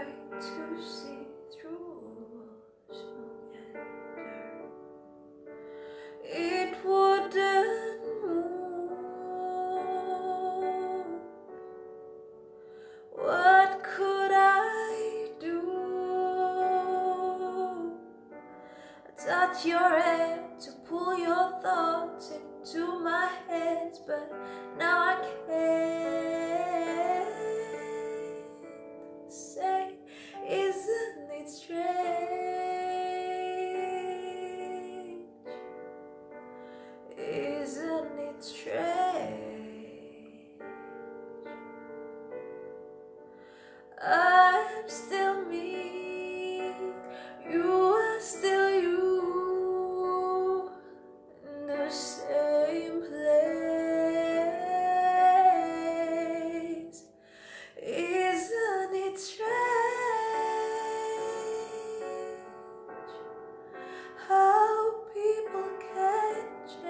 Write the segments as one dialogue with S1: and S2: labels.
S1: try to see through smoke and dirt. It wouldn't move. What could I do? I touch your head to pull your thoughts into my head, but now I can't say, isn't it strange? Isn't it strange? I'm still me, you are still you, in the same place. Isn't it strange how people can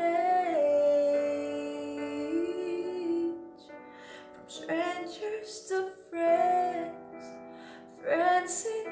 S1: change from strangers to friends, friends in